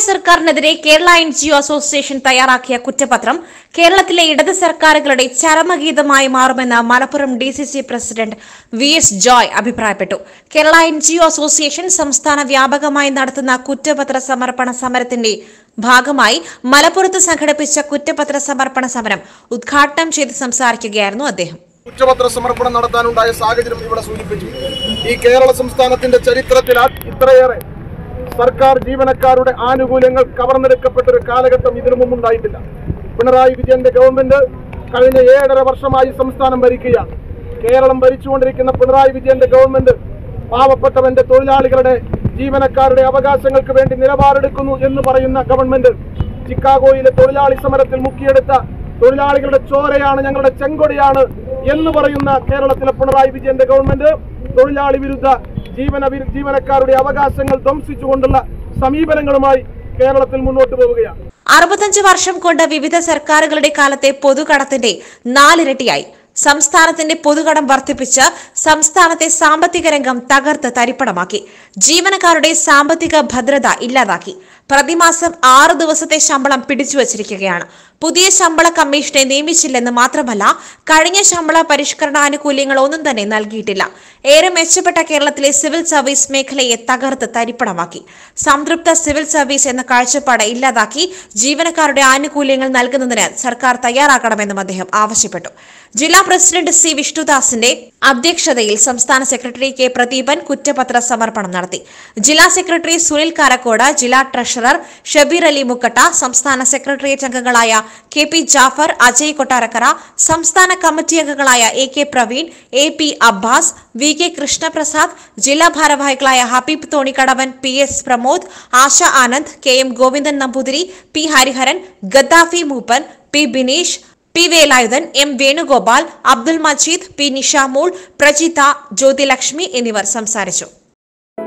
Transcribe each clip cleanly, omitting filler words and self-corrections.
സർക്കാരിനെതിരെ Kerala NGO association തയ്യാറാക്കിയ കുറ്റപത്രം കേരളത്തിലെ ഇടത് സർക്കാരുകളുടെ ചരമഗീതമായി മാറുമെന്ന് Malappuram DCC president VS Joy അഭിപ്രായപ്പെട്ടു. കേരള NGO അസോസിയേഷൻ സംസ്ഥാന വ്യാപകമായി നടത്തുന്ന കുറ്റപത്ര സമർപ്പണ സമരത്തിന്റെ ഭാഗമായി മലപ്പുറത്ത് സംഘടിപ്പിച്ച കുറ്റപത്ര സമർപ്പണ സമരം ഉദ്ഘാടനം ചെയ്ത് സംസാരിക്കുകയായിരുന്നു അദ്ദേഹം. കുറ്റപത്ര സമർപ്പണം നടത്താനുണ്ടായ സാഹചര്യം ഇവിടെ സൂചിപ്പിച്ചു. ഈ കേരള സംസ്ഥാനത്തിന്റെ ചരിത്രത്തിൽ ഇത്രയേറെ സർക്കാർ ജീവനക്കാരുടെ ആനുകൂല്യങ്ങൾ കവർന്നെടുക്കപ്പെട്ടൊരു കാലഘട്ടം ഇതിനു മുമ്പുണ്ടായിട്ടില്ല. പിണറായി വിജയന്റെ ഗവൺമെന്റ് കഴിഞ്ഞ 7.5 വർഷമായി സംസ്ഥാനം ഭരിക്കുകയാണ്. കേരളം ഭരിച്ചുകൊണ്ടിരിക്കുന്ന പിണറായി വിജയന്റെ ഗവൺമെന്റ് പാവപ്പെട്ടവന്റെ തൊഴിലാളികളുടെ ജീവനക്കാരുടെ അവകാശങ്ങൾക്ക് വേണ്ടി നിലപാടെടുക്കുന്നു എന്ന് പറയുന്ന ഗവൺമെന്റ് ചിക്കാഗോയിലെ തൊഴിലാളി സമരത്തിൽ മുക്കിയെടുത്ത തൊഴിലാളികളുടെ ചോരയാണ് ഞങ്ങളുടെ ചെങ്കൊടിയാണ് എന്ന് പറയുന്ന കേരളത്തിലെ പിണറായി വിജയന്റെ ഗവൺമെന്റ് തൊഴിലാളി വിരുദ്ധ ജീവനക്കാരുടെ അവകാശങ്ങൾ ധ്വംസിച്ചുകൊണ്ടുള്ള സമീപനങ്ങളുമായി കേരളത്തിൽ മുന്നോട്ട് പോവുകയാണ്. 65 വർഷം കൊണ്ട് വിവിധ സർക്കാരുകളുടെ കാലത്തെ പൊതുകടത്തിന്റെ 4 ഇരട്ടിയായി. സംസ്ഥാനത്തിന്റെ പൊതുകടം വർദ്ധിപ്പിച്ച് സംസ്ഥാനത്തെ സാമ്പത്തിക രംഗം തകർത്ത് തരിപ്പണമാക്കി. ജീവനക്കാരുടെ സാമ്പത്തിക ഭദ്രത ഇല്ലാതാക്കി. പ്രതിമാസം 6 ദിവസത്തെ ശമ്പളം പിടിച്ചുവച്ചിരിക്കുകയാണ്. പുതിയ ശമ്പള കമ്മീഷനെ നിയമിച്ചില്ലെന്ന് മാത്രമല്ല, കഴിഞ്ഞ ശമ്പള പരിഷ്കരണ ആനുകൂല്യങ്ങൾ ഒന്നും തന്നെ നൽകിയിട്ടില്ല. ഏറെ മെച്ചപ്പെട്ട കേരളത്തിലെ സിവിൽ സർവീസ് മേഖലയെ തകർത്ത് തരിപ്പണമാക്കി. സംതൃപ്ത സിവിൽ സർവീസ് എന്ന കാഴ്ചപ്പാട് ഇല്ലാതാക്കി ജീവനക്കാരുടെ ആനുകൂല്യങ്ങൾ നൽകുന്നതിന് സർക്കാർ തയ്യാറാക്കണമെന്നും അദ്ദേഹം ആവശ്യപ്പെട്ടു. ജില്ലാ പ്രസിഡന്റ് C വിഷ്ണുദാസിന്റെ അധ്യക്ഷതയിൽ സംസ്ഥാന സെക്രട്ടറി K പ്രദീപൻ കുറ്റപത്ര സമർപ്പണം നടത്തി. ജില്ലാ സെക്രട്ടറി സുനിൽ കാരക്കോട്, ജില്ലാ ട്രഷറർ ഷബീർ അലി മുക്കട്ട, സംസ്ഥാന സെക്രട്ടേറിയറ്റ് അംഗങ്ങളായ KP ജാഫർ, അജയ് കൊട്ടാരക്കര, സംസ്ഥാന കമ്മിറ്റി അംഗങ്ങളായ AK Praveen, AP Abbas, VK Krishnaprasad, ജില്ലാ ഭാരവാഹികളായ Habeeb Thonikkadavan, PS Pramod, Asha Anand, KM Govindan Namboothiri, P Hariharan, Gaddafi Mooppan, P Bineesh, P Velayudhan, M Venugopal, Abdul Majeed, P Nishamool, Prajitha, Jyothilakshmi എന്നിവർ സംസാരിച്ചു.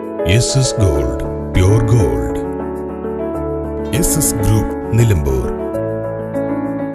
SS Gold, Pure Gold. SS Group, Nilambur.